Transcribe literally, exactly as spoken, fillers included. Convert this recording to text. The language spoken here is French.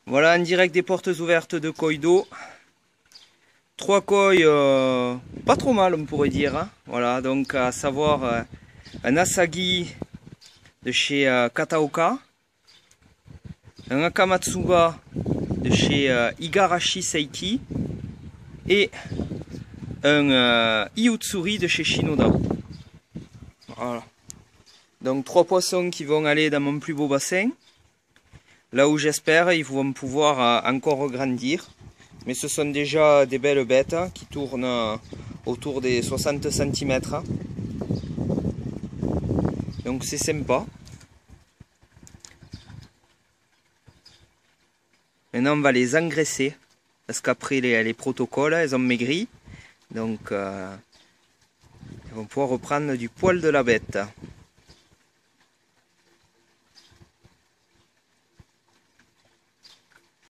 Voilà, en direct des portes ouvertes de koi d'eau. Trois koi euh, pas trop mal, on pourrait dire. Hein. Voilà, donc à savoir euh, un asagi de chez euh, Kataoka, un akamatsuga de chez euh, Igarashi Seiki et un euh, iutsuri de chez Shinoda. Voilà. Donc trois poissons qui vont aller dans mon plus beau bassin. Là où j'espère ils vont pouvoir euh, encore grandir. Mais ce sont déjà des belles bêtes hein, qui tournent euh, autour des soixante centimètres. Donc c'est sympa. Maintenant on va les engraisser. Parce qu'après les, les protocoles, elles ont maigri. Donc euh, elles vont pouvoir reprendre du poil de la bête.